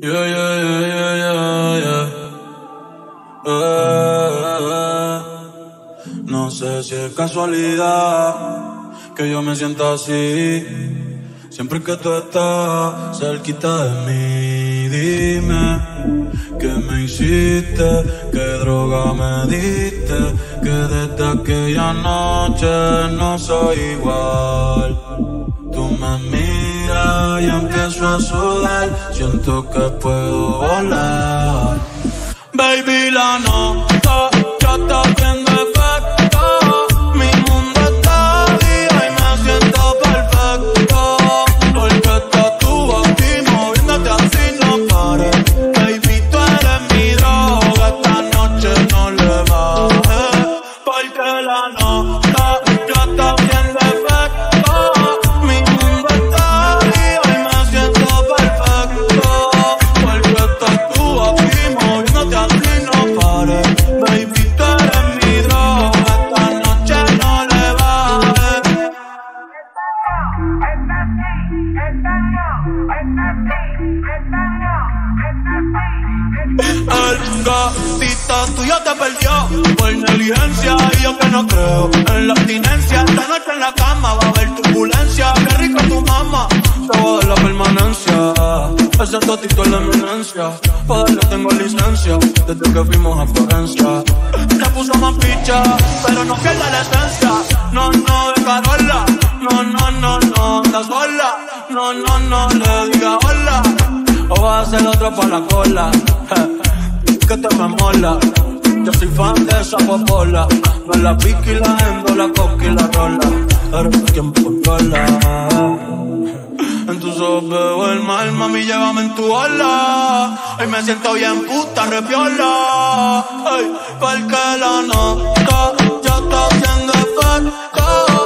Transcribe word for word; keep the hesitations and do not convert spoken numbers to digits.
Yeah, yeah, yeah, yeah, yeah, yeah. Eh, no sé si es casualidad que yo me sienta así. Siempre que tú estás cerquita de mí, dime qué me hiciste, qué droga me diste, que desde aquella noche no soy igual. Tú me miras y empiezo a sudar, siento que puedo volar. Baby, la nota ya está haciendo efecto, mi mundo está vivo y me siento perfecto, porque estás tú aquí moviéndote así no pares. Baby, tú eres mi droga, esta noche no le bajes, porque la nota ya está haciendo efecto, mi mundo está vivo y me siento perfecto, porque estás tú aquí moviéndote así no pares. Baby, tú eres mi droga, esta noche no le bajes. El gatito tuyo te perdió por negligencia y yo que no creo en la abstinencia. Esta noche en la cama va a haber turbulencia. Qué rico tu mamá, te voy a dar la permanencia. Ese totito es la eminencia, pa' darle tengo licencia desde que fuimos a Florencia. Te puso más picha, pero no pierde la esencia. No, no, de Carola, no, no, no, no, anda sola. No, no, no, le diga hola, o va a ser otro pa' la cola. Que te me mola, yo soy fan de esa popola. Me la pique y la endo, la coca y la rola. Eres quien me controla. En tus ojos veo el mal, mami, llévame en tu ola. Hoy me siento bien puta, repiola. Ay, porque la nota ya está haciendo efecto.